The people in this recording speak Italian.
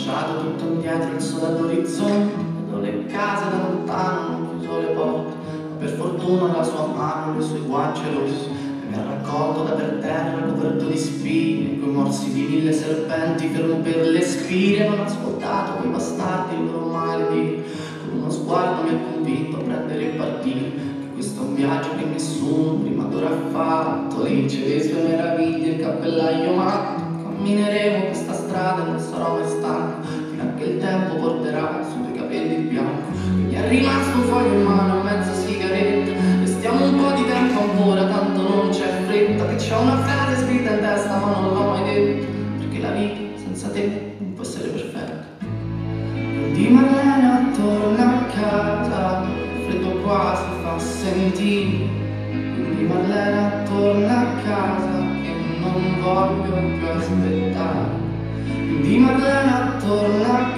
lasciato tutto indietro, il sole all'orizzonte, vedo le case da lontano, hanno chiuso le porte, ma per fortuna la sua mano, le sue guance rosse, mi ha raccolto da per terra coperto di spine, coi morsi di 1000 serpenti fermo per le spine. Non ho ascoltato quei bastardi il loro male dire, con uno sguardo mi ha convinto a prendere e partire, che questo è un viaggio che nessuno prima d'ora ha fatto. Dice le sue meraviglie, il cappellaio matto, cammineremo questa strada e non sarò mai stanco, fino a che il tempo porterà sui tuoi capelli il bianco. E mi è rimasto un foglio in mano e mezza sigaretta, restiamo un po' di tempo ancora, tanto non c'è fretta, che c'ho una frase scritta in testa ma non l'ho mai detta, perché la vita senza te non può essere perfetta. Quindi Marlena torna a casa, il freddo qua si fa sentire. Quindi Marlena torna a casa che non voglio più aspettare. Quindi Marlena torna a